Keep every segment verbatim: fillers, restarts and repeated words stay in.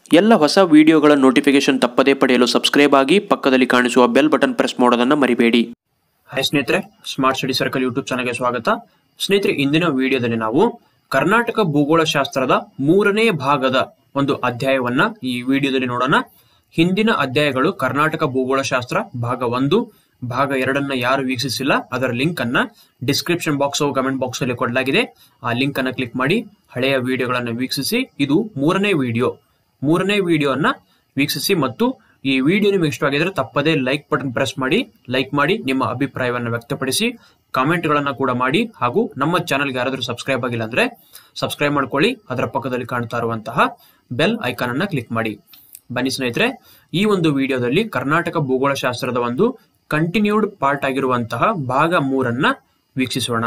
ಎಲ್ಲ ಹೊಸ ವಿಡಿಯೋಗಳ ನೋಟಿಫಿಕೇಶನ್ ತಪ್ಪದೇ ಪಡೆಯಲು ಸಬ್ಸ್ಕ್ರೈಬ್ ಆಗಿ ಪಕ್ಕದಲ್ಲಿ ಕಾಣಿಸುವ ಬೆಲ್ ಬಟನ್ ಪ್ರೆಸ್ ಮಾಡೋದನ್ನ ಮರಿಬೇಡಿ. ಹಾಯ್ ಸ್ನೇಹಿತರೆ, ಸ್ಮಾರ್ಟ್ ಸ್ಟಡಿ ಸರ್ಕಲ್ ಯೂಟ್ಯೂಬ್ ಚಾನೆಲ್ಗೆ ಸ್ವಾಗತ. ಸ್ನೇಹಿತರೆ, ಇಂದಿನ ವಿಡಿಯೋದಲ್ಲಿ ನಾವು ಕರ್ನಾಟಕ ಭೂಗೋಳಶಾಸ್ತ್ರದ ಮೂರನೇ ಭಾಗದ ಒಂದು ಅಧ್ಯಾಯವನ್ನ ಈ ವಿಡಿಯೋದಲ್ಲಿ ನೋಡೋಣ. ಹಿಂದಿನ ಅಧ್ಯಾಯಗಳು ಕರ್ನಾಟಕ ಭೂಗೋಳಶಾಸ್ತ್ರ ಭಾಗ ಒಂದು, ಭಾಗ ಎರಡನ್ನ ಯಾರು ವೀಕ್ಷಿಸಿಲ್ಲ ಅದರ ಲಿಂಕ್ ಅನ್ನ ಡಿಸ್ಕ್ರಿಪ್ಷನ್ ಬಾಕ್ಸ್ ಕಮೆಂಟ್ ಬಾಕ್ಸ್ ಅಲ್ಲಿ ಕೊಡಲಾಗಿದೆ. ಆ ಲಿಂಕ್ ಅನ್ನ ಕ್ಲಿಕ್ ಮಾಡಿ ಹಳೆಯ ವಿಡಿಯೋಗಳನ್ನು ವೀಕ್ಷಿಸಿ. ಇದು ಮೂರನೇ ವಿಡಿಯೋ ಮೂರನೇ ವಿಡಿಯೋನ ವೀಕ್ಷಿಸಿ ಮತ್ತು ಈ ವಿಡಿಯೋ ನಿಮಗೆ ಇಷ್ಟವಾಗಿದ್ರೆ ತಪ್ಪದೇ ಲೈಕ್ ಬಟನ್ ಪ್ರೆಸ್ ಮಾಡಿ, ಲೈಕ್ ಮಾಡಿ ನಿಮ್ಮ ಅಭಿಪ್ರಾಯವನ್ನು ವ್ಯಕ್ತಪಡಿಸಿ, ಕಾಮೆಂಟ್ ಗಳನ್ನ ಕೂಡ ಮಾಡಿ. ಹಾಗೂ ನಮ್ಮ ಚಾನೆಲ್ಗೆ ಯಾರಾದ್ರೂ ಸಬ್ಸ್ಕ್ರೈಬ್ ಆಗಿಲ್ಲ ಅಂದ್ರೆ ಸಬ್ಸ್ಕ್ರೈಬ್ ಮಾಡ್ಕೊಳ್ಳಿ. ಅದರ ಪಕ್ಕದಲ್ಲಿ ಕಾಣ್ತಾ ಇರುವಂತಹ ಬೆಲ್ ಐಕಾನ್ ಅನ್ನ ಕ್ಲಿಕ್ ಮಾಡಿ. ಬನ್ನಿ ಸ್ನೇಹಿತರೆ, ಈ ಒಂದು ವಿಡಿಯೋದಲ್ಲಿ ಕರ್ನಾಟಕ ಭೂಗೋಳಶಾಸ್ತ್ರದ ಒಂದು ಕಂಟಿನ್ಯೂಡ್ ಪಾರ್ಟ್ ಆಗಿರುವಂತಹ ಭಾಗ ಮೂರನ್ನ ವೀಕ್ಷಿಸೋಣ.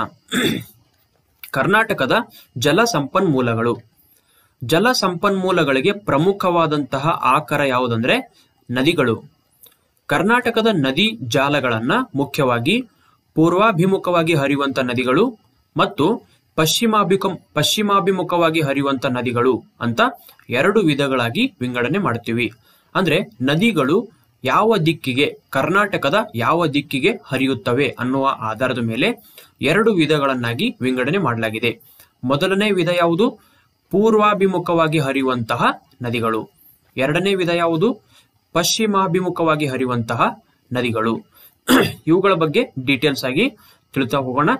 ಕರ್ನಾಟಕದ ಜಲ ಸಂಪನ್ಮೂಲಗಳು. ಜಲ ಸಂಪನ್ಮೂಲಗಳಿಗೆ ಪ್ರಮುಖವಾದಂತಹ ಆಕರ ಯಾವುದಂದ್ರೆ ನದಿಗಳು. ಕರ್ನಾಟಕದ ನದಿ ಜಾಲಗಳನ್ನ ಮುಖ್ಯವಾಗಿ ಪೂರ್ವಾಭಿಮುಖವಾಗಿ ಹರಿಯುವಂತ ನದಿಗಳು ಮತ್ತು ಪಶ್ಚಿಮಾಭಿಮುಖ ಪಶ್ಚಿಮಾಭಿಮುಖವಾಗಿ ಹರಿಯುವಂತ ನದಿಗಳು ಅಂತ ಎರಡು ವಿಧಗಳಾಗಿ ವಿಂಗಡಣೆ ಮಾಡ್ತೀವಿ. ಅಂದ್ರೆ ನದಿಗಳು ಯಾವ ದಿಕ್ಕಿಗೆ, ಕರ್ನಾಟಕದ ಯಾವ ದಿಕ್ಕಿಗೆ ಹರಿಯುತ್ತವೆ ಅನ್ನುವ ಆಧಾರದ ಮೇಲೆ ಎರಡು ವಿಧಗಳನ್ನಾಗಿ ವಿಂಗಡಣೆ ಮಾಡಲಾಗಿದೆ. ಮೊದಲನೇ ವಿಧ ಯಾವುದು? ಪೂರ್ವಾಭಿಮುಖವಾಗಿ ಹರಿಯುವಂತಹ ನದಿಗಳು. ಎರಡನೇ ವಿಧ ಯಾವುದು? ಪಶ್ಚಿಮಾಭಿಮುಖವಾಗಿ ಹರಿಯುವಂತಹ ನದಿಗಳು. ಇವುಗಳ ಬಗ್ಗೆ ಡೀಟೇಲ್ಸ್ ಆಗಿ ತಿಳಿತಾ ಹೋಗೋಣ.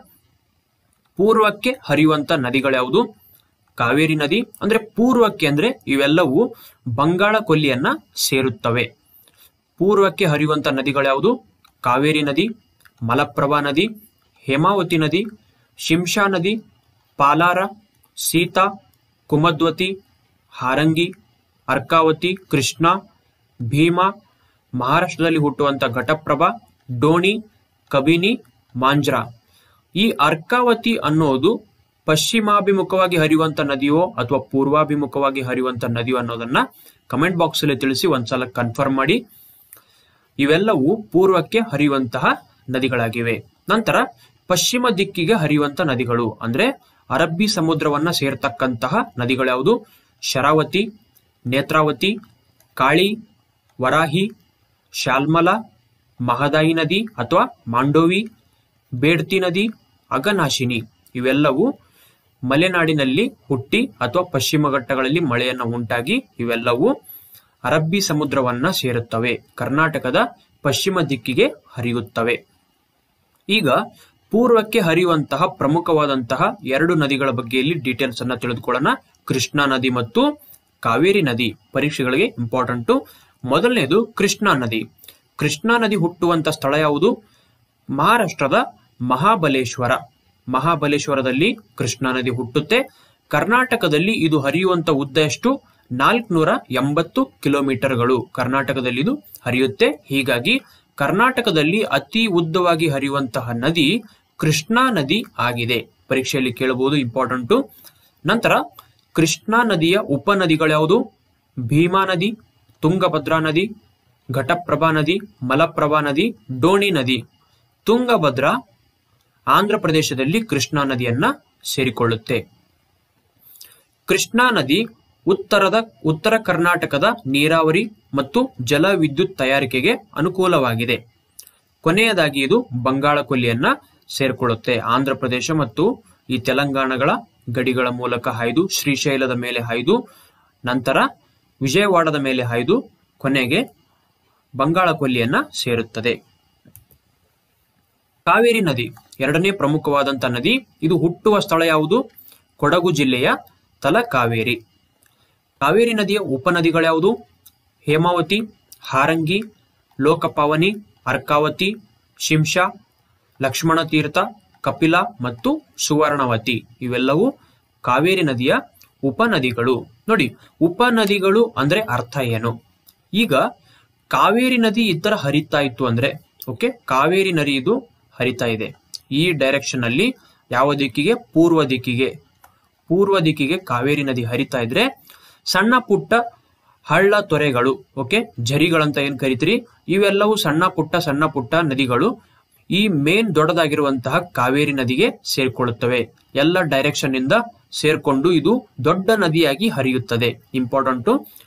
ಪೂರ್ವಕ್ಕೆ ಹರಿಯುವಂತ ನದಿಗಳು ಯಾವುದು? ಕಾವೇರಿ ನದಿ. ಅಂದ್ರೆ ಪೂರ್ವಕ್ಕೆ ಅಂದ್ರೆ ಇವೆಲ್ಲವೂ ಬಂಗಾಳ ಕೊಲ್ಲಿಯನ್ನ ಸೇರುತ್ತವೆ. ಪೂರ್ವಕ್ಕೆ ಹರಿಯುವಂತ ನದಿಗಳು ಯಾವುದು? ಕಾವೇರಿ ನದಿ, ಮಲಪ್ರಭಾ ನದಿ, ಹೇಮಾವತಿ ನದಿ, ಶಿಂಷಾ ನದಿ, ಪಾಲಾರ, ಸೀತಾ, ಕುಮದ್ವತಿ, ಹಾರಂಗಿ, ಅರ್ಕಾವತಿ, ಕೃಷ್ಣ, ಭೀಮಾ, ಮಹಾರಾಷ್ಟ್ರದಲ್ಲಿ ಹುಟ್ಟುವಂತ ಘಟಪ್ರಭಾ, ಡೋಣಿ, ಕಬಿನಿ, ಮಾಂಜ್ರಾ. ಈ ಅರ್ಕಾವತಿ ಅನ್ನೋದು ಪಶ್ಚಿಮಾಭಿಮುಖವಾಗಿ ಹರಿಯುವಂತ ನದಿಯೋ ಅಥವಾ ಪೂರ್ವಾಭಿಮುಖವಾಗಿ ಹರಿಯುವಂತ ನದಿಯೋ ಅನ್ನೋದನ್ನ ಕಮೆಂಟ್ ಬಾಕ್ಸ್ ಅಲ್ಲಿ ತಿಳಿಸಿ ಒಂದ್ಸಲ ಕನ್ಫರ್ಮ್ ಮಾಡಿ. ಇವೆಲ್ಲವೂ ಪೂರ್ವಕ್ಕೆ ಹರಿಯುವಂತಹ ನದಿಗಳಾಗಿವೆ. ನಂತರ ಪಶ್ಚಿಮ ದಿಕ್ಕಿಗೆ ಹರಿಯುವಂತ ನದಿಗಳು ಅಂದ್ರೆ ಅರಬ್ಬಿ ಸಮುದ್ರವನ್ನ ಸೇರ್ತಕ್ಕಂತಹ ನದಿಗಳು ಯಾವುದು? ಶರಾವತಿ, ನೇತ್ರಾವತಿ, ಕಾಳಿ, ವರಾಹಿ, ಶಾಲ್ಮಲ, ಮಹದಾಯಿ ನದಿ ಅಥವಾ ಮಾಂಡೋವಿ, ಬೇಡ್ತಿ ನದಿ, ಅಘನಾಶಿನಿ. ಇವೆಲ್ಲವೂ ಮಲೆನಾಡಿನಲ್ಲಿ ಹುಟ್ಟಿ ಅಥವಾ ಪಶ್ಚಿಮ ಘಟ್ಟಗಳಲ್ಲಿ ಮಳೆಯನ್ನು ಉಂಟಾಗಿ ಇವೆಲ್ಲವೂ ಅರಬ್ಬಿ ಸಮುದ್ರವನ್ನ ಸೇರುತ್ತವೆ, ಕರ್ನಾಟಕದ ಪಶ್ಚಿಮ ದಿಕ್ಕಿಗೆ ಹರಿಯುತ್ತವೆ. ಈಗ ಪೂರ್ವಕ್ಕೆ ಹರಿಯುವಂತಹ ಪ್ರಮುಖವಾದಂತಹ ಎರಡು ನದಿಗಳ ಬಗ್ಗೆ ಇಲ್ಲಿ ಡೀಟೇಲ್ಸ್ ಅನ್ನ ತಿಳಿದುಕೊಳ್ಳೋಣ. ಕೃಷ್ಣಾ ನದಿ ಮತ್ತು ಕಾವೇರಿ ನದಿ ಪರೀಕ್ಷೆಗಳಿಗೆ ಇಂಪಾರ್ಟೆಂಟು. ಮೊದಲನೇದು ಕೃಷ್ಣಾ ನದಿ. ಕೃಷ್ಣಾ ನದಿ ಹುಟ್ಟುವಂತ ಸ್ಥಳ ಯಾವುದು? ಮಹಾರಾಷ್ಟ್ರದ ಮಹಾಬಲೇಶ್ವರ. ಮಹಾಬಲೇಶ್ವರದಲ್ಲಿ ಕೃಷ್ಣಾ ನದಿ ಹುಟ್ಟುತ್ತೆ. ಕರ್ನಾಟಕದಲ್ಲಿ ಇದು ಹರಿಯುವಂತ ಉದ್ದ ಎಷ್ಟು? ನಾಲ್ಕುನೂರ ಎಂಬತ್ತು ಕಿಲೋಮೀಟರ್ಗಳು ಕರ್ನಾಟಕದಲ್ಲಿ ಇದು ಹರಿಯುತ್ತೆ. ಹೀಗಾಗಿ ಕರ್ನಾಟಕದಲ್ಲಿ ಅತಿ ಉದ್ದವಾಗಿ ಹರಿಯುವಂತಹ ನದಿ ಕೃಷ್ಣಾ ನದಿ ಆಗಿದೆ. ಪರೀಕ್ಷೆಯಲ್ಲಿ ಕೇಳಬಹುದು, ಇಂಪಾರ್ಟೆಂಟು. ನಂತರ ಕೃಷ್ಣಾ ನದಿಯ ಉಪನದಿಗಳು ಯಾವುದು? ಭೀಮಾ ನದಿ, ತುಂಗಭದ್ರಾ ನದಿ, ಘಟಪ್ರಭಾ ನದಿ, ಮಲಪ್ರಭಾ ನದಿ, ಡೋಣಿ ನದಿ. ತುಂಗಭದ್ರಾ ಆಂಧ್ರ ಪ್ರದೇಶದಲ್ಲಿ ಕೃಷ್ಣಾ ನದಿಯನ್ನ ಸೇರಿಕೊಳ್ಳುತ್ತೆ. ಕೃಷ್ಣಾ ನದಿ ಉತ್ತರದ ಉತ್ತರ ಕರ್ನಾಟಕದ ನೀರಾವರಿ ಮತ್ತು ಜಲ ವಿದ್ಯುತ್ ತಯಾರಿಕೆಗೆ ಅನುಕೂಲವಾಗಿದೆ. ಕೊನೆಯದಾಗಿ ಇದು ಬಂಗಾಳ ಕೊಲ್ಲಿಯನ್ನ ಸೇರ್ಕೊಳ್ಳುತ್ತೆ. ಆಂಧ್ರ ಪ್ರದೇಶ ಮತ್ತು ಈ ತೆಲಂಗಾಣಗಳ ಗಡಿಗಳ ಮೂಲಕ ಹಾಯ್ದು ಶ್ರೀಶೈಲದ ಮೇಲೆ ಹಾಯ್ದು ನಂತರ ವಿಜಯವಾಡದ ಮೇಲೆ ಹಾಯ್ದು ಕೊನೆಗೆ ಬಂಗಾಳ ಕೊಲ್ಲಿಯನ್ನ ಸೇರುತ್ತದೆ. ಕಾವೇರಿ ನದಿ ಎರಡನೇ ಪ್ರಮುಖವಾದಂತ ನದಿ. ಇದು ಹುಟ್ಟುವ ಸ್ಥಳ ಯಾವುದು? ಕೊಡಗು ಜಿಲ್ಲೆಯ ತಲಕಾವೇರಿ. ಕಾವೇರಿ ನದಿಯ ಉಪನದಿಗಳ್ಯಾವುದು? ಹೇಮಾವತಿ, ಹಾರಂಗಿ, ಲೋಕಪಾವನಿ, ಅರ್ಕಾವತಿ, ಶಿಂಷಾ, ಲಕ್ಷ್ಮಣ ತೀರ್ಥ, ಕಪಿಲ ಮತ್ತು ಸುವರ್ಣವತಿ. ಇವೆಲ್ಲವೂ ಕಾವೇರಿ ನದಿಯ ಉಪನದಿಗಳು. ನೋಡಿ, ಉಪನದಿಗಳು ಅಂದ್ರೆ ಅರ್ಥ ಏನು? ಈಗ ಕಾವೇರಿ ನದಿ ಈ ತರ ಹರಿತಾ ಇತ್ತು ಅಂದ್ರೆ, ಓಕೆ, ಕಾವೇರಿ ನದಿ ಇದು ಹರಿತಾ ಇದೆ ಈ ಡೈರೆಕ್ಷನ್ ಅಲ್ಲಿ. ಯಾವ ದಿಕ್ಕಿಗೆ? ಪೂರ್ವ ದಿಕ್ಕಿಗೆ. ಪೂರ್ವ ದಿಕ್ಕಿಗೆ ಕಾವೇರಿ ನದಿ ಹರಿತಾ ಇದ್ರೆ ಸಣ್ಣ ಪುಟ್ಟ ಹಳ್ಳ ತೊರೆಗಳು, ಓಕೆ, ಝರಿಗಳಂತ ಏನ್ ಕರಿತೀರಿ, ಇವೆಲ್ಲವೂ ಸಣ್ಣ ಪುಟ್ಟ ಸಣ್ಣ ಪುಟ್ಟ ನದಿಗಳು ಈ ಮೇನ್ ದೊಡ್ಡದಾಗಿರುವಂತಹ ಕಾವೇರಿ ನದಿಗೆ ಸೇರ್ಕೊಳ್ಳುತ್ತವೆ. ಎಲ್ಲ ಡೈರೆಕ್ಷನ್ ಇಂದ ಸೇರ್ಕೊಂಡು ಇದು ದೊಡ್ಡ ನದಿಯಾಗಿ ಹರಿಯುತ್ತದೆ. ಇಂಪಾರ್ಟೆಂಟು.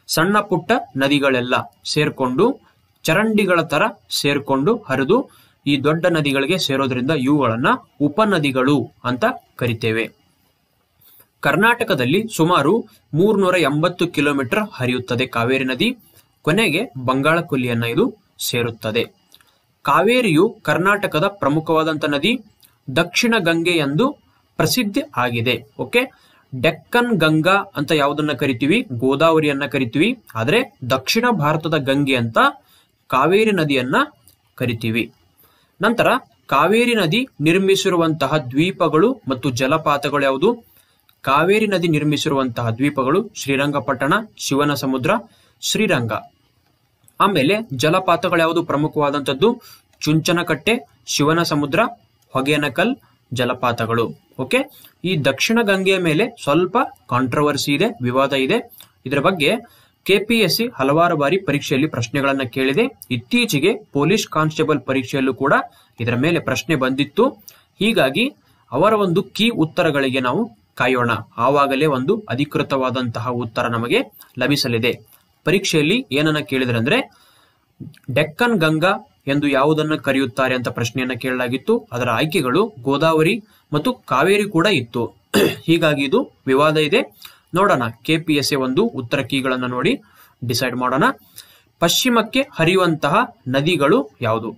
ಸಣ್ಣ ಪುಟ್ಟ ನದಿಗಳೆಲ್ಲ ಸೇರ್ಕೊಂಡು ಚರಂಡಿಗಳ ತರ ಸೇರ್ಕೊಂಡು ಹರಿದು ಈ ದೊಡ್ಡ ನದಿಗಳಿಗೆ ಸೇರೋದ್ರಿಂದ ಇವುಗಳನ್ನ ಉಪನದಿಗಳು ಅಂತ ಕರಿತೇವೆ. ಕರ್ನಾಟಕದಲ್ಲಿ ಸುಮಾರು ಮೂರ್ನೂರ ಎಂಬತ್ತು ಕಿಲೋಮೀಟರ್ ಹರಿಯುತ್ತದೆ ಕಾವೇರಿ ನದಿ. ಕೊನೆಗೆ ಬಂಗಾಳ ಕೊಲ್ಲಿಯನ್ನ ಇದು ಸೇರುತ್ತದೆ. ಕಾವೇರಿಯು ಕರ್ನಾಟಕದ ಪ್ರಮುಖವಾದಂತ ನದಿ. ದಕ್ಷಿಣ ಗಂಗೆ ಎಂದು ಪ್ರಸಿದ್ಧಿ ಆಗಿದೆ. ಓಕೆ, ಡೆಕ್ಕನ್ ಗಂಗಾ ಅಂತ ಯಾವುದನ್ನ ಕರಿತೀವಿ? ಗೋದಾವರಿಯನ್ನ ಕರಿತೀವಿ. ಆದ್ರೆ ದಕ್ಷಿಣ ಭಾರತದ ಗಂಗೆ ಅಂತ ಕಾವೇರಿ ನದಿಯನ್ನ ಕರಿತೀವಿ. ನಂತರ ಕಾವೇರಿ ನದಿ ನಿರ್ಮಿಸಿರುವಂತಹ ದ್ವೀಪಗಳು ಮತ್ತು ಜಲಪಾತಗಳು ಯಾವುದು? ಕಾವೇರಿ ನದಿ ನಿರ್ಮಿಸಿರುವಂತಹ ದ್ವೀಪಗಳು ಶ್ರೀರಂಗಪಟ್ಟಣ, ಶಿವನ ಸಮುದ್ರ, ಶ್ರೀರಂಗ. ಆಮೇಲೆ ಜಲಪಾತಗಳು ಯಾವುದು ಪ್ರಮುಖವಾದಂಥದ್ದು? ಚುಂಚನಕಟ್ಟೆ, ಶಿವನ ಸಮುದ್ರ, ಹೊಗೇನಕಲ್ ಜಲಪಾತಗಳು. ಓಕೆ, ಈ ದಕ್ಷಿಣ ಗಂಗೆಯ ಮೇಲೆ ಸ್ವಲ್ಪ ಕಾಂಟ್ರವರ್ಸಿ ಇದೆ, ವಿವಾದ ಇದೆ. ಇದರ ಬಗ್ಗೆ ಕೆಪಿಎಸ್ಸಿ ಹಲವಾರು ಬಾರಿ ಪರೀಕ್ಷೆಯಲ್ಲಿ ಪ್ರಶ್ನೆಗಳನ್ನ ಕೇಳಿದೆ. ಇತ್ತೀಚೆಗೆ ಪೊಲೀಸ್ ಕಾನ್ಸ್ಟೇಬಲ್ ಪರೀಕ್ಷೆಯಲ್ಲೂ ಕೂಡ ಇದರ ಮೇಲೆ ಪ್ರಶ್ನೆ ಬಂದಿತ್ತು. ಹೀಗಾಗಿ ಅವರ ಒಂದು ಕೀ ಉತ್ತರಗಳಿಗೆ ನಾವು ಕಾಯೋಣ. ಆವಾಗಲೇ ಒಂದು ಅಧಿಕೃತವಾದಂತಹ ಉತ್ತರ ನಮಗೆ ಲಭಿಸಲಿದೆ. ಪರೀಕ್ಷೆಯಲ್ಲಿ ಏನನ್ನ ಕೇಳಿದ್ರೆ ಅಂದ್ರೆ ಡೆಕ್ಕನ್ ಗಂಗಾ ಎಂದು ಯಾವುದನ್ನ ಕರೆಯುತ್ತಾರೆ ಅಂತ ಪ್ರಶ್ನೆಯನ್ನ ಕೇಳಲಾಗಿತ್ತು. ಅದರ ಆಯ್ಕೆಗಳು ಗೋದಾವರಿ ಮತ್ತು ಕಾವೇರಿ ಕೂಡ ಇತ್ತು. ಹೀಗಾಗಿ ಇದು ವಿವಾದ ಇದೆ. ನೋಡೋಣ, ಕೆಪಿಎಸ್ಸಿ ಒಂದು ಉತ್ತರ ಕೀಗಳನ್ನ ನೋಡಿ ಡಿಸೈಡ್ ಮಾಡೋಣ. ಪಶ್ಚಿಮಕ್ಕೆ ಹರಿಯುವಂತಹ ನದಿಗಳು ಯಾವುದು?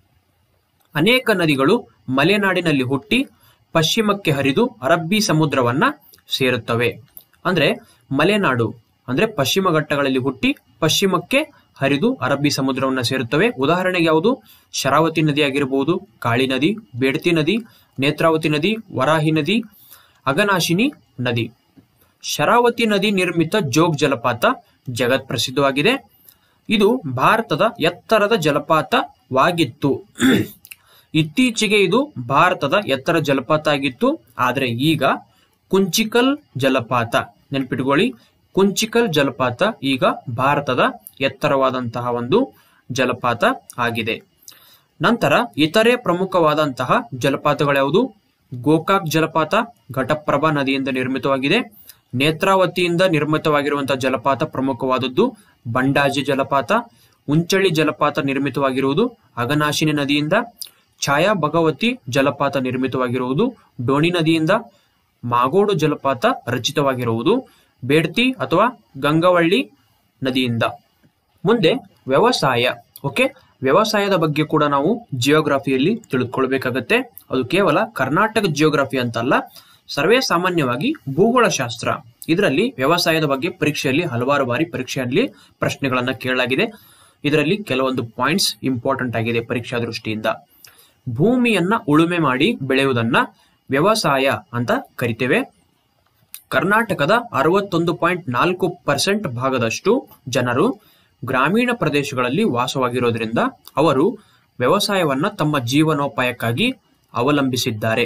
ಅನೇಕ ನದಿಗಳು ಮಲೆನಾಡಿನಲ್ಲಿ ಹುಟ್ಟಿ ಪಶ್ಚಿಮಕ್ಕೆ ಹರಿದು ಅರಬ್ಬಿ ಸಮುದ್ರವನ್ನ ಸೇರುತ್ತವೆ. ಅಂದ್ರೆ ಮಲೆನಾಡು ಅಂದ್ರೆ ಪಶ್ಚಿಮ ಘಟ್ಟಗಳಲ್ಲಿ ಹುಟ್ಟಿ ಪಶ್ಚಿಮಕ್ಕೆ ಹರಿದು ಅರಬ್ಬಿ ಸಮುದ್ರವನ್ನ ಸೇರುತ್ತವೆ. ಉದಾಹರಣೆಗೆ ಯಾವುದು? ಶರಾವತಿ ನದಿ ಆಗಿರಬಹುದು, ಕಾಳಿ ನದಿ, ಬೇಡ್ತಿ ನದಿ, ನೇತ್ರಾವತಿ ನದಿ, ವರಾಹಿ ನದಿ, ಅಘನಾಶಿನಿ ನದಿ. ಶರಾವತಿ ನದಿ ನಿರ್ಮಿತ ಜೋಗ್ ಜಲಪಾತ ಜಗತ್ ಪ್ರಸಿದ್ಧವಾಗಿದೆ. ಇದು ಭಾರತದ ಎತ್ತರದ ಜಲಪಾತವಾಗಿತ್ತು. ಇತ್ತೀಚೆಗೆ ಇದು ಭಾರತದ ಎತ್ತರ ಜಲಪಾತ ಆಗಿತ್ತು. ಆದ್ರೆ ಈಗ ಕುಂಚಿಕಲ್ ಜಲಪಾತ, ನೆನ್ಪಿಟ್ಕೊಳ್ಳಿ, ಕುಂಚಿಕಲ್ ಜಲಪಾತ ಈಗ ಭಾರತದ ಎತ್ತರವಾದಂತಹ ಒಂದು ಜಲಪಾತ ಆಗಿದೆ. ನಂತರ ಇತರೆ ಪ್ರಮುಖವಾದಂತಹ ಜಲಪಾತಗಳ್ಯಾವುದು? ಗೋಕಾಕ್ ಜಲಪಾತ ಘಟಪ್ರಭಾ ನದಿಯಿಂದ ನಿರ್ಮಿತವಾಗಿದೆ. ನೇತ್ರಾವತಿಯಿಂದ ನಿರ್ಮಿತವಾಗಿರುವಂತಹ ಜಲಪಾತ ಪ್ರಮುಖವಾದದ್ದು ಬಂಡಾಜಿ ಜಲಪಾತ. ಉಂಚಳಿ ಜಲಪಾತ ನಿರ್ಮಿತವಾಗಿರುವುದು ಅಘನಾಶಿನಿ ನದಿಯಿಂದ. ಛಾಯಾ ಭಗವತಿ ಜಲಪಾತ ನಿರ್ಮಿತವಾಗಿರುವುದು ಡೋಣಿ ನದಿಯಿಂದ. ಮಾಗೋಡು ಜಲಪಾತ ರಚಿತವಾಗಿರುವುದು ಬೇಡ್ತಿ ಅಥವಾ ಗಂಗವಳ್ಳಿ ನದಿಯಿಂದ. ಮುಂದೆ ವ್ಯವಸಾಯ. ಓಕೆ, ವ್ಯವಸಾಯದ ಬಗ್ಗೆ ಕೂಡ ನಾವು ಜಿಯೋಗ್ರಫಿಯಲ್ಲಿ ತಿಳಿದುಕೊಳ್ಬೇಕಾಗತ್ತೆ. ಅದು ಕೇವಲ ಕರ್ನಾಟಕ ಜಿಯೋಗ್ರಫಿ ಅಂತಲ್ಲ, ಸರ್ವೇ ಸಾಮಾನ್ಯವಾಗಿ ಭೂಗೋಳಶಾಸ್ತ್ರ. ಇದರಲ್ಲಿ ವ್ಯವಸಾಯದ ಬಗ್ಗೆ ಪರೀಕ್ಷೆಯಲ್ಲಿ ಹಲವಾರು ಬಾರಿ ಪರೀಕ್ಷೆಯಲ್ಲಿ ಪ್ರಶ್ನೆಗಳನ್ನ ಕೇಳಲಾಗಿದೆ. ಇದರಲ್ಲಿ ಕೆಲವೊಂದು ಪಾಯಿಂಟ್ಸ್ ಇಂಪಾರ್ಟೆಂಟ್ ಆಗಿದೆ ಪರೀಕ್ಷಾ ದೃಷ್ಟಿಯಿಂದ. ಭೂಮಿಯನ್ನ ಉಳುಮೆ ಮಾಡಿ ಬೆಳೆಯುವುದನ್ನ ವ್ಯವಸಾಯ ಅಂತ ಕರಿತೇವೆ. ಕರ್ನಾಟಕದ ಅರವತ್ತೊಂದು ಪಾಯಿಂಟ್ ನಾಲ್ಕು ಪರ್ಸೆಂಟ್ ಭಾಗದಷ್ಟು ಜನರು ಗ್ರಾಮೀಣ ಪ್ರದೇಶಗಳಲ್ಲಿ ವಾಸವಾಗಿರೋದ್ರಿಂದ ಅವರು ವ್ಯವಸಾಯವನ್ನ ತಮ್ಮ ಜೀವನೋಪಾಯಕ್ಕಾಗಿ ಅವಲಂಬಿಸಿದ್ದಾರೆ.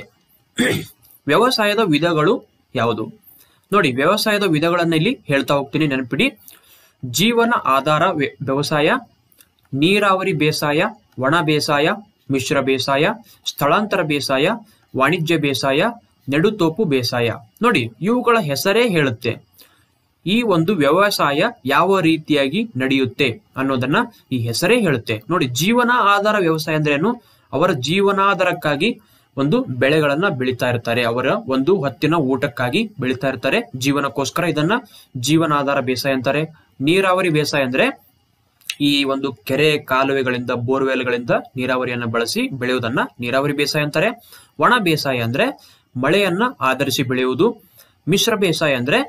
ವ್ಯವಸಾಯದ ವಿಧಗಳು ಯಾವುದು? ನೋಡಿ, ವ್ಯವಸಾಯದ ವಿಧಗಳನ್ನ ಇಲ್ಲಿ ಹೇಳ್ತಾ ಹೋಗ್ತೀನಿ, ನೆನಪಿಡಿ. ಜೀವನ ಆಧಾರ ವ್ಯವಸಾಯ, ನೀರಾವರಿ ಬೇಸಾಯ, ಒಣ ಬೇಸಾಯ, ಮಿಶ್ರ ಬೇಸಾಯ, ಸ್ಥಳಾಂತರ ಬೇಸಾಯ, ವಾಣಿಜ್ಯ ಬೇಸಾಯ, ನೆಡುತೋಪು ಬೇಸಾಯ. ನೋಡಿ, ಇವುಗಳ ಹೆಸರೇ ಹೇಳುತ್ತೆ ಈ ಒಂದು ವ್ಯವಸಾಯ ಯಾವ ರೀತಿಯಾಗಿ ನಡೆಯುತ್ತೆ ಅನ್ನೋದನ್ನ ಈ ಹೆಸರೇ ಹೇಳುತ್ತೆ. ನೋಡಿ, ಜೀವನ ಆಧಾರ ವ್ಯವಸಾಯ ಅಂದ್ರೆ ಏನು? ಅವರ ಜೀವನಾಧಾರಕ್ಕಾಗಿ ಒಂದು ಬೆಳೆಗಳನ್ನ ಬೆಳೀತಾ ಇರ್ತಾರೆ. ಅವರ ಒಂದು ಹೊತ್ತಿನ ಊಟಕ್ಕಾಗಿ ಬೆಳೀತಾ ಇರ್ತಾರೆ, ಜೀವನಕ್ಕೋಸ್ಕರ. ಇದನ್ನ ಜೀವನಾಧಾರ ಬೇಸಾಯ ಅಂತಾರೆ. ನೀರಾವರಿ ಬೇಸಾಯ ಅಂದ್ರೆ ಈ ಒಂದು ಕೆರೆ ಕಾಲುವೆಗಳಿಂದ ಬೋರ್ವೆಲ್ಗಳಿಂದ ನೀರಾವರಿಯನ್ನ ಬಳಸಿ ಬೆಳೆಯುವುದನ್ನ ನೀರಾವರಿ ಬೇಸಾಯ ಅಂತಾರೆ. ಒಣ ಬೇಸಾಯ ಅಂದ್ರೆ ಮಳೆಯನ್ನ ಆಧರಿಸಿ ಬೆಳೆಯುವುದು. ಮಿಶ್ರ ಬೇಸಾಯ ಅಂದ್ರೆ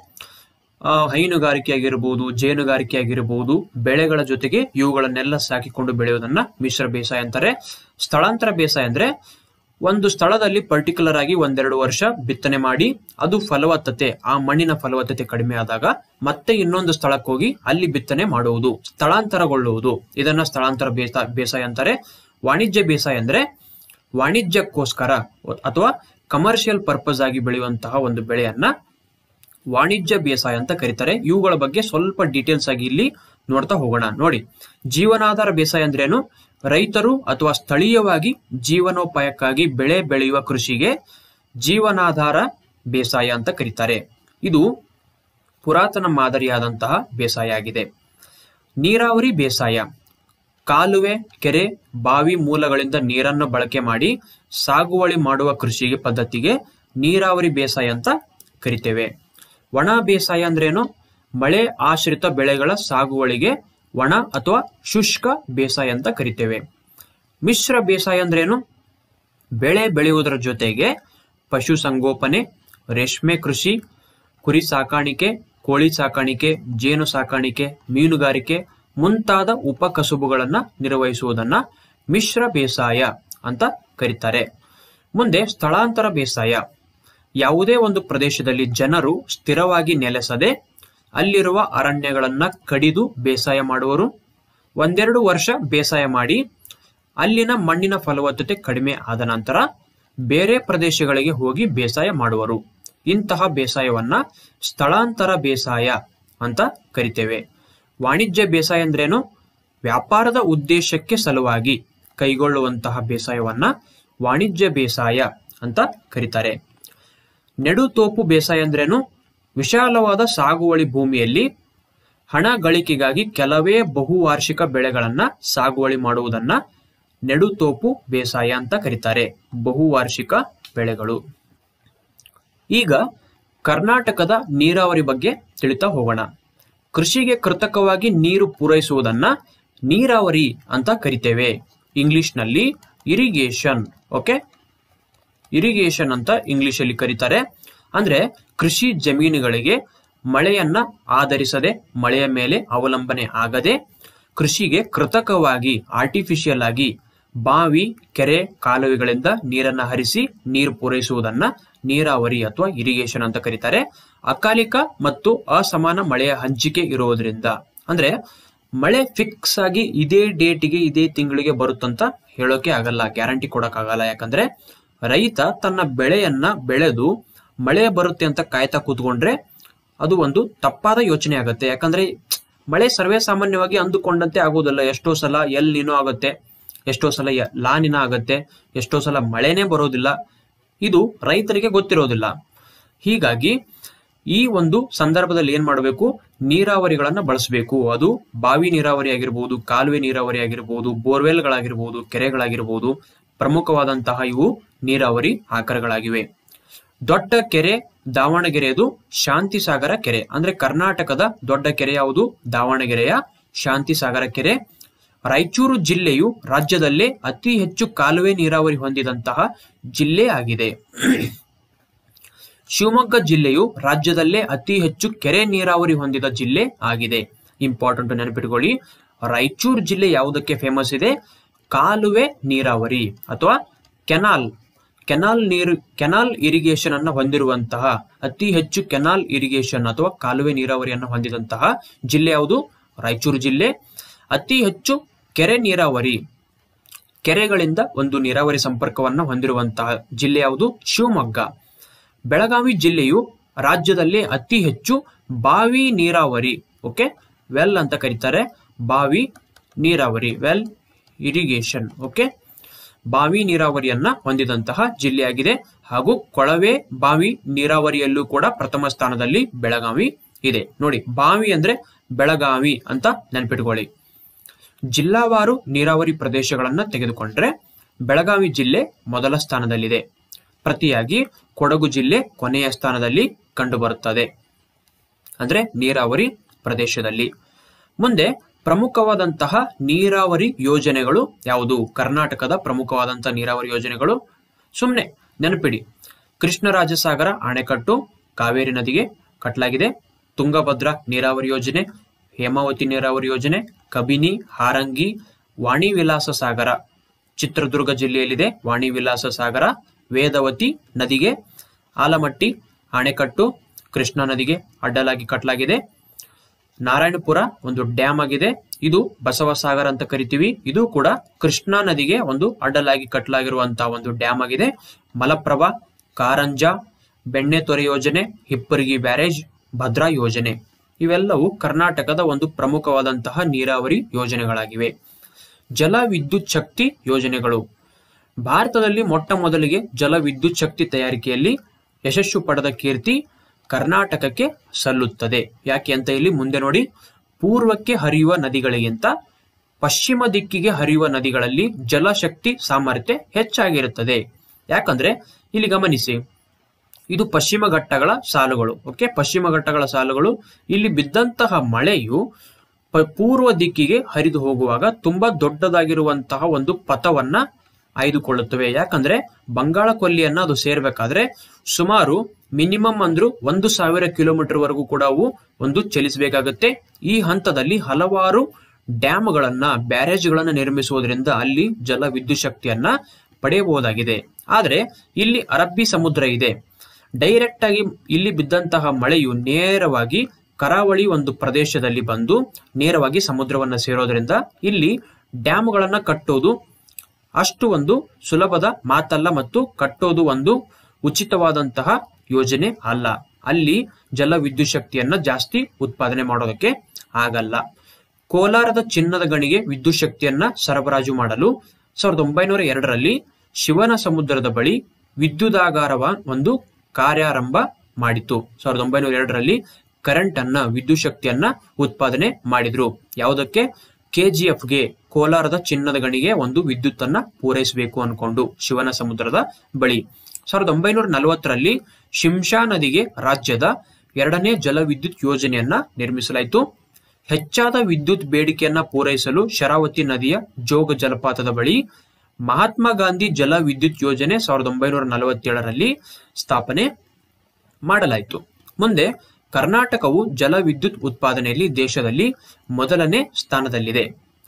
ಹೈನುಗಾರಿಕೆ ಆಗಿರಬಹುದು, ಜೇನುಗಾರಿಕೆ ಆಗಿರಬಹುದು, ಬೆಳೆಗಳ ಜೊತೆಗೆ ಇವುಗಳನ್ನೆಲ್ಲ ಸಾಕಿಕೊಂಡು ಬೆಳೆಯುವುದನ್ನ ಮಿಶ್ರ ಬೇಸಾಯ ಅಂತಾರೆ. ಸ್ಥಳಾಂತರ ಬೇಸಾಯ ಅಂದ್ರೆ ಒಂದು ಸ್ಥಳದಲ್ಲಿ ಪರ್ಟಿಕ್ಯುಲರ್ ಆಗಿ ಒಂದೆರಡು ವರ್ಷ ಬಿತ್ತನೆ ಮಾಡಿ ಅದು ಫಲವತ್ತತೆ, ಆ ಮಣ್ಣಿನ ಫಲವತ್ತತೆ ಕಡಿಮೆ ಆದಾಗ ಮತ್ತೆ ಇನ್ನೊಂದು ಸ್ಥಳಕ್ಕೆ ಹೋಗಿ ಅಲ್ಲಿ ಬಿತ್ತನೆ ಮಾಡುವುದು, ಸ್ಥಳಾಂತರಗೊಳ್ಳುವುದು. ಇದನ್ನ ಸ್ಥಳಾಂತರ ಬೇಸಾಯ ಅಂತಾರೆ. ವಾಣಿಜ್ಯ ಬೇಸಾಯ ಅಂದ್ರೆ ವಾಣಿಜ್ಯಕ್ಕೋಸ್ಕರ ಅಥವಾ ಕಮರ್ಷಿಯಲ್ ಪರ್ಪಸ್ ಆಗಿ ಬೆಳೆಯುವಂತಹ ಒಂದು ಬೆಳೆಯನ್ನ ವಾಣಿಜ್ಯ ಬೇಸಾಯ ಅಂತ ಕರೀತಾರೆ. ಇವುಗಳ ಬಗ್ಗೆ ಸ್ವಲ್ಪ ಡೀಟೇಲ್ಸ್ ಆಗಿ ಇಲ್ಲಿ ನೋಡ್ತಾ ಹೋಗೋಣ. ನೋಡಿ, ಜೀವನಾಧಾರ ಬೇಸಾಯ ಅಂದ್ರೇನು? ರೈತರು ಅಥವಾ ಸ್ಥಳೀಯವಾಗಿ ಜೀವನೋಪಾಯಕ್ಕಾಗಿ ಬೆಳೆ ಬೆಳೆಯುವ ಕೃಷಿಗೆ ಜೀವನಾಧಾರ ಬೇಸಾಯ ಅಂತ ಕರೀತಾರೆ. ಇದು ಪುರಾತನ ಮಾದರಿಯಾದಂತಹ ಬೇಸಾಯ ಆಗಿದೆ. ನೀರಾವರಿ ಬೇಸಾಯ ಕಾಲುವೆ, ಕೆರೆ, ಬಾವಿ ಮೂಲಗಳಿಂದ ನೀರನ್ನು ಬಳಕೆ ಮಾಡಿ ಸಾಗುವಳಿ ಮಾಡುವ ಕೃಷಿಗೆ ಪದ್ಧತಿಗೆ ನೀರಾವರಿ ಬೇಸಾಯ ಅಂತ ಕರಿತೇವೆ. ಒಣ ಬೇಸಾಯ ಅಂದ್ರೇನು? ಮಳೆ ಆಶ್ರಿತ ಬೆಳೆಗಳ ಸಾಗುವಳಿಗೆ ಒಣ ಅಥವಾ ಶುಷ್ಕ ಬೇಸಾಯ ಅಂತ ಕರಿತೇವೆ. ಮಿಶ್ರ ಬೇಸಾಯ ಅಂದ್ರೇನು? ಬೆಳೆ ಬೆಳೆಯುವುದರ ಜೊತೆಗೆ ಪಶು ಸಂಗೋಪನೆ, ರೇಷ್ಮೆ ಕೃಷಿ, ಕುರಿ ಸಾಕಾಣಿಕೆ, ಕೋಳಿ ಸಾಕಾಣಿಕೆ, ಜೇನು ಸಾಕಾಣಿಕೆ, ಮೀನುಗಾರಿಕೆ ಮುಂತಾದ ಉಪಕಸುಬುಗಳನ್ನ ನಿರ್ವಹಿಸುವುದನ್ನ ಮಿಶ್ರ ಬೇಸಾಯ ಅಂತ ಕರೀತಾರೆ. ಮುಂದೆ ಸ್ಥಳಾಂತರ ಬೇಸಾಯ. ಯಾವುದೇ ಒಂದು ಪ್ರದೇಶದಲ್ಲಿ ಜನರು ಸ್ಥಿರವಾಗಿ ನೆಲೆಸದೆ ಅಲ್ಲಿರುವ ಅರಣ್ಯಗಳನ್ನ ಕಡಿದು ಬೇಸಾಯ ಮಾಡುವರು. ಒಂದೆರಡು ವರ್ಷ ಬೇಸಾಯ ಮಾಡಿ ಅಲ್ಲಿನ ಮಣ್ಣಿನ ಫಲವತ್ತತೆ ಕಡಿಮೆ ಆದ ನಂತರ ಬೇರೆ ಪ್ರದೇಶಗಳಿಗೆ ಹೋಗಿ ಬೇಸಾಯ ಮಾಡುವರು. ಇಂತಹ ಬೇಸಾಯವನ್ನ ಸ್ಥಳಾಂತರ ಬೇಸಾಯ ಅಂತ ಕರಿತೇವೆ. ವಾಣಿಜ್ಯ ಬೇಸಾಯ ಅಂದ್ರೇನು? ವ್ಯಾಪಾರದ ಉದ್ದೇಶಕ್ಕೆ ಸಲುವಾಗಿ ಕೈಗೊಳ್ಳುವಂತಹ ಬೇಸಾಯವನ್ನ ವಾಣಿಜ್ಯ ಬೇಸಾಯ ಅಂತ ಕರೀತಾರೆ. ನೆಡುತೋಪು ಬೇಸಾಯ ಅಂದ್ರೇನು? ವಿಶಾಲವಾದ ಸಾಗುವಳಿ ಭೂಮಿಯಲ್ಲಿ ಹಣ ಗಳಿಕೆಗಾಗಿ ಕೆಲವೇ ಬಹುವಾರ್ಷಿಕ ಬೆಳೆಗಳನ್ನ ಸಾಗುವಳಿ ಮಾಡುವುದನ್ನ ನೆಡುತೋಪು ಬೇಸಾಯ ಅಂತ ಕರೀತಾರೆ. ಬಹುವಾರ್ಷಿಕ ಬೆಳೆಗಳು. ಈಗ ಕರ್ನಾಟಕದ ನೀರಾವರಿ ಬಗ್ಗೆ ತಿಳಿತಾ ಹೋಗೋಣ. ಕೃಷಿಗೆ ಕೃತಕವಾಗಿ ನೀರು ಪೂರೈಸುವುದನ್ನ ನೀರಾವರಿ ಅಂತ ಕರಿತೇವೆ. ಇಂಗ್ಲಿಷ್ ನಲ್ಲಿ ಇರಿಗೇಷನ್. ಓಕೆ, ಇರಿಗೇಷನ್ ಅಂತ ಇಂಗ್ಲಿಷ್ ಅಲ್ಲಿ ಕರೀತಾರೆ. ಅಂದ್ರೆ ಕೃಷಿ ಜಮೀನುಗಳಿಗೆ ಮಳೆಯನ್ನ ಆಧರಿಸದೆ, ಮಳೆಯ ಮೇಲೆ ಅವಲಂಬನೆ ಆಗದೆ ಕೃಷಿಗೆ ಕೃತಕವಾಗಿ ಆರ್ಟಿಫಿಷಿಯಲ್ ಆಗಿ ಬಾವಿ, ಕೆರೆ, ಕಾಲುವೆಗಳಿಂದ ನೀರನ್ನ ಹರಿಸಿ ನೀರು ಪೂರೈಸುವುದನ್ನ ನೀರಾವರಿ ಅಥವಾ ಇರಿಗೇಷನ್ ಅಂತ ಕರೀತಾರೆ. ಅಕಾಲಿಕ ಮತ್ತು ಅಸಮಾನ ಮಳೆಯ ಹಂಚಿಕೆ ಇರುವುದರಿಂದ, ಅಂದ್ರೆ ಮಳೆ ಫಿಕ್ಸ್ ಆಗಿ ಇದೇ ಡೇಟಿಗೆ ಇದೇ ತಿಂಗಳಿಗೆ ಬರುತ್ತಂತ ಹೇಳೋಕೆ ಆಗಲ್ಲ, ಗ್ಯಾರಂಟಿ ಕೊಡಕ್ ಆಗಲ್ಲ. ಯಾಕಂದ್ರೆ ರೈತ ತನ್ನ ಬೆಳೆಯನ್ನ ಬೆಳೆದು ಮಳೆ ಬರುತ್ತೆ ಅಂತ ಕಾಯ್ತಾ ಕೂತ್ಕೊಂಡ್ರೆ ಅದು ಒಂದು ತಪ್ಪಾದ ಯೋಚನೆ ಆಗುತ್ತೆ. ಯಾಕಂದ್ರೆ ಮಳೆ ಸರ್ವೇ ಸಾಮಾನ್ಯವಾಗಿ ಅಂದುಕೊಂಡಂತೆ ಆಗೋದಿಲ್ಲ. ಎಷ್ಟೋ ಸಲ ಎಲ್ ನೀನೋ ಆಗುತ್ತೆ, ಎಷ್ಟೋ ಸಲ ಲಾನಿನ ಆಗತ್ತೆ, ಎಷ್ಟೋ ಸಲ ಮಳೆನೇ ಬರೋದಿಲ್ಲ. ಇದು ರೈತರಿಗೆ ಗೊತ್ತಿರೋದಿಲ್ಲ. ಹೀಗಾಗಿ ಈ ಒಂದು ಸಂದರ್ಭದಲ್ಲಿ ಏನ್ ಮಾಡಬೇಕು? ನೀರಾವರಿಗಳನ್ನ ಬಳಸಬೇಕು. ಅದು ಬಾವಿ ನೀರಾವರಿ ಆಗಿರ್ಬೋದು, ಕಾಲುವೆ ನೀರಾವರಿ ಆಗಿರ್ಬೋದು, ಬೋರ್ವೆಲ್ಗಳಾಗಿರ್ಬೋದು, ಕೆರೆಗಳಾಗಿರ್ಬೋದು. ಪ್ರಮುಖವಾದಂತಹ ಇವು ನೀರಾವರಿ ಆಕಾರಗಳಾಗಿವೆ. ದೊಡ್ಡ ಕೆರೆ ದಾವಣಗೆರೆಯದು ಶಾಂತಿಸಾಗರ ಕೆರೆ. ಅಂದ್ರೆ ಕರ್ನಾಟಕದ ದೊಡ್ಡ ಕೆರೆ ಯಾವುದು? ದಾವಣಗೆರೆಯ ಶಾಂತಿಸಾಗರ ಕೆರೆ. ರಾಯಚೂರು ಜಿಲ್ಲೆಯು ರಾಜ್ಯದಲ್ಲೇ ಅತಿ ಹೆಚ್ಚು ಕಾಲುವೆ ನೀರಾವರಿ ಹೊಂದಿದಂತಹ ಜಿಲ್ಲೆ ಆಗಿದೆ. ಶಿವಮೊಗ್ಗ ಜಿಲ್ಲೆಯು ರಾಜ್ಯದಲ್ಲೇ ಅತಿ ಹೆಚ್ಚು ಕೆರೆ ನೀರಾವರಿ ಹೊಂದಿದ ಜಿಲ್ಲೆ ಆಗಿದೆ. ಇಂಪಾರ್ಟೆಂಟ್ ನೆನಪಿಟ್ಕೊಳ್ಳಿ. ರಾಯಚೂರು ಜಿಲ್ಲೆ ಯಾವುದಕ್ಕೆ ಫೇಮಸ್ ಇದೆ? ಕಾಲುವೆ ನೀರಾವರಿ ಅಥವಾ ಕೆನಾಲ್ ಕೆನಾಲ್ ನೀರು ಕೆನಾಲ್ ಇರಿಗೇಷನ್ ಅನ್ನು ಹೊಂದಿರುವಂತಹ, ಅತಿ ಹೆಚ್ಚು ಕೆನಾಲ್ ಇರಿಗೇಷನ್ ಅಥವಾ ಕಾಲುವೆ ನೀರಾವರಿಯನ್ನು ಹೊಂದಿದಂತಹ ಜಿಲ್ಲೆ ಯಾವುದು? ರಾಯಚೂರು ಜಿಲ್ಲೆ. ಅತಿ ಹೆಚ್ಚು ಕೆರೆ ನೀರಾವರಿ, ಕೆರೆಗಳಿಂದ ಒಂದು ನೀರಾವರಿ ಸಂಪರ್ಕವನ್ನು ಹೊಂದಿರುವಂತಹ ಜಿಲ್ಲೆ ಯಾವುದು? ಶಿವಮೊಗ್ಗ. ಬೆಳಗಾವಿ ಜಿಲ್ಲೆಯು ರಾಜ್ಯದಲ್ಲಿ ಅತಿ ಹೆಚ್ಚು ಬಾವಿ ನೀರಾವರಿ, ಓಕೆ, ವೆಲ್ ಅಂತ ಕರೀತಾರೆ, ಬಾವಿ ನೀರಾವರಿ, ವೆಲ್ ಇರಿಗೇಷನ್, ಓಕೆ, ಬಾವಿ ನೀರಾವರಿಯನ್ನ ಹೊಂದಿದಂತಹ ಜಿಲ್ಲೆಯಾಗಿದೆ. ಹಾಗೂ ಕೊಳವೆ ಬಾವಿ ನೀರಾವರಿಯಲ್ಲೂ ಕೂಡ ಪ್ರಥಮ ಸ್ಥಾನದಲ್ಲಿ ಬೆಳಗಾವಿ ಇದೆ. ನೋಡಿ, ಬಾವಿ ಅಂದ್ರೆ ಬೆಳಗಾವಿ ಅಂತ ನೆನಪಿಟ್ಕೊಳ್ಳಿ. ಜಿಲ್ಲಾವಾರು ನೀರಾವರಿ ಪ್ರದೇಶಗಳನ್ನ ತೆಗೆದುಕೊಂಡ್ರೆ ಬೆಳಗಾವಿ ಜಿಲ್ಲೆ ಮೊದಲ ಸ್ಥಾನದಲ್ಲಿದೆ. ಪ್ರತಿಯಾಗಿ ಕೊಡಗು ಜಿಲ್ಲೆ ಕೊನೆಯ ಸ್ಥಾನದಲ್ಲಿ ಕಂಡುಬರುತ್ತದೆ, ಅಂದ್ರೆ ನೀರಾವರಿ ಪ್ರದೇಶದಲ್ಲಿ. ಮುಂದೆ ಪ್ರಮುಖವಾದಂತಹ ನೀರಾವರಿ ಯೋಜನೆಗಳು ಯಾವುದು? ಕರ್ನಾಟಕದ ಪ್ರಮುಖವಾದಂತಹ ನೀರಾವರಿ ಯೋಜನೆಗಳು ಸುಮ್ಮನೆ ನೆನಪಿಡಿ. ಕೃಷ್ಣರಾಜಸಾಗರ ಅಣೆಕಟ್ಟು ಕಾವೇರಿ ನದಿಗೆ ಕಟ್ಟಲಾಗಿದೆ. ತುಂಗಭದ್ರಾ ನೀರಾವರಿ ಯೋಜನೆ, ಹೇಮಾವತಿ ನೀರಾವರಿ ಯೋಜನೆ, ಕಬಿನಿ, ಹಾರಂಗಿ, ವಾಣಿ ವಿಲಾಸ ಸಾಗರ ಚಿತ್ರದುರ್ಗ ಜಿಲ್ಲೆಯಲ್ಲಿದೆ. ವಾಣಿ ವಿಲಾಸ ಸಾಗರ ವೇದವತಿ ನದಿಗೆ, ಆಲಮಟ್ಟಿ ಅಣೆಕಟ್ಟು ಕೃಷ್ಣಾ ನದಿಗೆ ಅಡ್ಡಲಾಗಿ ಕಟ್ಟಲಾಗಿದೆ. ನಾರಾಯಣಪುರ ಒಂದು ಡ್ಯಾಮ್ ಆಗಿದೆ, ಇದು ಬಸವಸಾಗರ ಅಂತ ಕರಿತೀವಿ. ಇದು ಕೂಡ ಕೃಷ್ಣಾ ನದಿಗೆ ಒಂದು ಅಡ್ಡಲಾಗಿ ಕಟ್ಟಲಾಗಿರುವಂತಹ ಒಂದು ಡ್ಯಾಮ್ ಆಗಿದೆ. ಮಲಪ್ರಭಾ, ಕಾರಂಜ, ಬೆಣ್ಣೆತೊರೆ ಯೋಜನೆ, ಹಿಪ್ಪರಗಿ ಬ್ಯಾರೇಜ್, ಭದ್ರಾ ಯೋಜನೆ ಇವೆಲ್ಲವೂ ಕರ್ನಾಟಕದ ಒಂದು ಪ್ರಮುಖವಾದಂತಹ ನೀರಾವರಿ ಯೋಜನೆಗಳಾಗಿವೆ. ಜಲ ವಿದ್ಯುತ್ ಶಕ್ತಿ ಯೋಜನೆಗಳು. ಭಾರತದಲ್ಲಿ ಮೊಟ್ಟ ಮೊದಲಿಗೆ ಜಲ ವಿದ್ಯುತ್ ಶಕ್ತಿ ತಯಾರಿಕೆಯಲ್ಲಿ ಯಶಸ್ಸು ಪಡೆದ ಕೀರ್ತಿ ಕರ್ನಾಟಕಕ್ಕೆ ಸಲ್ಲುತ್ತದೆ. ಯಾಕೆ ಅಂತ ಇಲ್ಲಿ ಮುಂದೆ ನೋಡಿ. ಪೂರ್ವಕ್ಕೆ ಹರಿಯುವ ನದಿಗಳಿಗಿಂತ ಪಶ್ಚಿಮ ದಿಕ್ಕಿಗೆ ಹರಿಯುವ ನದಿಗಳಲ್ಲಿ ಜಲಶಕ್ತಿ ಸಾಮರ್ಥ್ಯ ಹೆಚ್ಚಾಗಿರುತ್ತದೆ. ಯಾಕಂದ್ರೆ ಇಲ್ಲಿ ಗಮನಿಸಿ, ಇದು ಪಶ್ಚಿಮ ಘಟ್ಟಗಳ ಸಾಲುಗಳು. ಓಕೆ, ಪಶ್ಚಿಮ ಘಟ್ಟಗಳ ಸಾಲುಗಳು. ಇಲ್ಲಿ ಬಿದ್ದಂತಹ ಮಳೆಯು ಪೂರ್ವ ದಿಕ್ಕಿಗೆ ಹರಿದು ಹೋಗುವಾಗ ತುಂಬಾ ದೊಡ್ಡದಾಗಿರುವಂತಹ ಒಂದು ಪಥವನ್ನ ಆಯ್ದುಕೊಳ್ಳುತ್ತವೆ. ಯಾಕಂದ್ರೆ ಬಂಗಾಳ ಕೊಲ್ಲಿಯನ್ನ ಅದು ಸೇರ್ಬೇಕಾದ್ರೆ ಸುಮಾರು ಮಿನಿಮಮ್ ಅಂದ್ರೂ ಒಂದು ಸಾವಿರ ಕಿಲೋಮೀಟರ್ ವರೆಗೂ ಕೂಡ ಅವು ಒಂದು ಚಲಿಸಬೇಕಾಗುತ್ತೆ. ಈ ಹಂತದಲ್ಲಿ ಹಲವಾರು ಡ್ಯಾಮ್ಗಳನ್ನ ಬ್ಯಾರೇಜ್ಗಳನ್ನ ನಿರ್ಮಿಸುವುದರಿಂದ ಅಲ್ಲಿ ಜಲ ವಿದ್ಯುತ್ ಶಕ್ತಿಯನ್ನ ಪಡೆಯಬಹುದಾಗಿದೆ. ಆದ್ರೆ ಇಲ್ಲಿ ಅರಬ್ಬಿ ಸಮುದ್ರ ಇದೆ. ಡೈರೆಕ್ಟ್ ಆಗಿ ಇಲ್ಲಿ ಬಿದ್ದಂತಹ ಮಳೆಯು ನೇರವಾಗಿ ಕರಾವಳಿ ಒಂದು ಪ್ರದೇಶದಲ್ಲಿ ಬಂದು ನೇರವಾಗಿ ಸಮುದ್ರವನ್ನ ಸೇರೋದ್ರಿಂದ ಇಲ್ಲಿ ಡ್ಯಾಮ್ಗಳನ್ನ ಕಟ್ಟೋದು ಅಷ್ಟು ಒಂದು ಸುಲಭದ ಮಾತಲ್ಲ ಮತ್ತು ಕಟ್ಟೋದು ಒಂದು ಉಚಿತವಾದಂತಹ ಯೋಜನೆ ಅಲ್ಲ. ಅಲ್ಲಿ ಜಲ ವಿದ್ಯುತ್ ಶಕ್ತಿಯನ್ನ ಜಾಸ್ತಿ ಉತ್ಪಾದನೆ ಮಾಡೋದಕ್ಕೆ ಆಗಲ್ಲ. ಕೋಲಾರದ ಚಿನ್ನದ ಗಣಿಗೆ ವಿದ್ಯುತ್ ಶಕ್ತಿಯನ್ನ ಸರಬರಾಜು ಮಾಡಲು ಸಾವಿರದ ಒಂಬೈನೂರ ಎರಡರಲ್ಲಿ ಶಿವನ ಸಮುದ್ರದ ಬಳಿ ವಿದ್ಯುದಾಗಾರವ ಒಂದು ಕಾರ್ಯಾರಂಭ ಮಾಡಿತು. ಸಾವಿರದ ಒಂಬೈನೂರ ಎರಡರಲ್ಲಿ ಕರೆಂಟ್ ಅನ್ನ ವಿದ್ಯುತ್ ಶಕ್ತಿಯನ್ನ ಉತ್ಪಾದನೆ ಮಾಡಿದ್ರು. ಯಾವುದಕ್ಕೆ? ಕೆಜಿಎಫ್ಗೆ, ಕೋಲಾರದ ಚಿನ್ನದ ಗಣಿಗೆ ಒಂದು ವಿದ್ಯುತ್ ಅನ್ನ ಪೂರೈಸಬೇಕು ಅನ್ಕೊಂಡು ಶಿವನ ಸಮುದ್ರದ ಬಳಿ. ಸಾವಿರದ ಒಂಬೈನೂರ ನಲವತ್ತರಲ್ಲಿ ಶಿಂಷಾ ನದಿಗೆ ರಾಜ್ಯದ ಎರಡನೇ ಜಲ ವಿದ್ಯುತ್ ಯೋಜನೆಯನ್ನ ನಿರ್ಮಿಸಲಾಯಿತು. ಹೆಚ್ಚಾದ ವಿದ್ಯುತ್ ಬೇಡಿಕೆಯನ್ನ ಪೂರೈಸಲು ಶರಾವತಿ ನದಿಯ ಜೋಗ ಜಲಪಾತದ ಬಳಿ ಮಹಾತ್ಮ ಗಾಂಧಿ ಜಲ ವಿದ್ಯುತ್ ಯೋಜನೆ ಸಾವಿರದ ಒಂಬೈನೂರ ನಲವತ್ತೇಳರಲ್ಲಿ ಸ್ಥಾಪನೆ ಮಾಡಲಾಯಿತು. ಮುಂದೆ ಕರ್ನಾಟಕವು ಜಲ ವಿದ್ಯುತ್ ಉತ್ಪಾದನೆಯಲ್ಲಿ ದೇಶದಲ್ಲಿ ಮೊದಲನೇ ಸ್ಥಾನದಲ್ಲಿದೆ.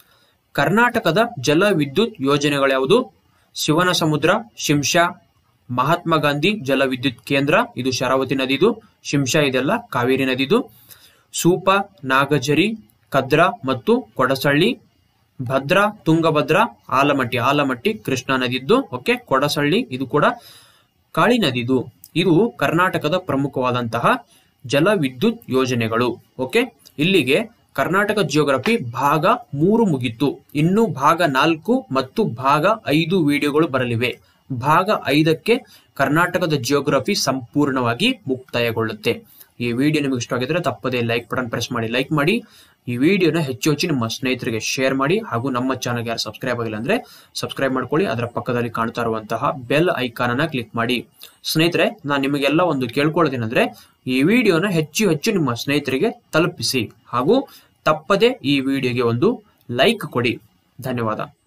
ಕರ್ನಾಟಕದ ಜಲ ವಿದ್ಯುತ್ ಯೋಜನೆಗಳ್ಯಾವುದು? ಶಿವನ ಸಮುದ್ರ, ಶಿಂಷಾ, ಮಹಾತ್ಮ ಗಾಂಧಿ ಜಲ ವಿದ್ಯುತ್ ಕೇಂದ್ರ, ಇದು ಶರಾವತಿ ನದಿದು. ಶಿಂಷಾ ಇದೆಲ್ಲ ಕಾವೇರಿ ನದಿದು. ಸೂಪ, ನಾಗಜರಿ, ಕದ್ರಾ ಮತ್ತು ಕೊಡಸಳ್ಳಿ, ಭದ್ರಾ, ತುಂಗಭದ್ರಾ, ಆಲಮಟ್ಟಿ, ಆಲಮಟ್ಟಿ ಕೃಷ್ಣಾ ನದಿದ್ದು. ಓಕೆ, ಕೊಡಸಳ್ಳಿ ಇದು ಕೂಡ ಕಾಳಿ ನದಿದು. ಇದು ಕರ್ನಾಟಕದ ಪ್ರಮುಖವಾದಂತಹ ಜಲ ವಿದ್ಯುತ್ ಯೋಜನೆಗಳು. ಓಕೆ, ಇಲ್ಲಿಗೆ ಕರ್ನಾಟಕ ಜಿಯೋಗ್ರಫಿ ಭಾಗ ಮೂರು ಮುಗಿತು. ಇನ್ನು ಭಾಗ ನಾಲ್ಕು ಮತ್ತು ಭಾಗ ಐದು ವಿಡಿಯೋಗಳು ಬರಲಿವೆ. ಭಾಗ ಐದಕ್ಕೆ ಕರ್ನಾಟಕದ ಜಿಯೋಗ್ರಫಿ ಸಂಪೂರ್ಣವಾಗಿ ಮುಕ್ತಾಯಗೊಳ್ಳುತ್ತೆ. ಈ ವಿಡಿಯೋ ನಿಮಗೆ ಇಷ್ಟ ಆಗಿದ್ರೆ ತಪ್ಪದೇ ಲೈಕ್ ಬಟನ್ ಪ್ರೆಸ್ ಮಾಡಿ ಲೈಕ್ ಮಾಡಿ. ಈ ವಿಡಿಯೋನ ಹೆಚ್ಚು ಹೆಚ್ಚು ನಿಮ್ಮ ಸ್ನೇಹಿತರಿಗೆ ಶೇರ್ ಮಾಡಿ. ಹಾಗೂ ನಮ್ಮ ಚಾನಲ್ಗೆ ಯಾರು ಸಬ್ಸ್ಕ್ರೈಬ್ ಆಗಿಲ್ಲ ಅಂದ್ರೆ ಸಬ್ಸ್ಕ್ರೈಬ್ ಮಾಡ್ಕೊಳ್ಳಿ. ಅದರ ಪಕ್ಕದಲ್ಲಿ ಕಾಣ್ತಾ ಇರುವಂತಹ ಬೆಲ್ ಐಕಾನ್ ಅನ್ನ ಕ್ಲಿಕ್ ಮಾಡಿ. ಸ್ನೇಹಿತರೆ, ನಾನು ನಿಮಗೆಲ್ಲ ಒಂದು ಕೇಳ್ಕೊಳ್ಳೋದೇನೆಂದ್ರೆ ಈ ವಿಡಿಯೋನ ಹೆಚ್ಚು ಹೆಚ್ಚು ನಿಮ್ಮ ಸ್ನೇಹಿತರಿಗೆ ತಲುಪಿಸಿ ಹಾಗೂ ತಪ್ಪದೇ ಈ ವಿಡಿಯೋಗೆ ಒಂದು ಲೈಕ್ ಕೊಡಿ. ಧನ್ಯವಾದ.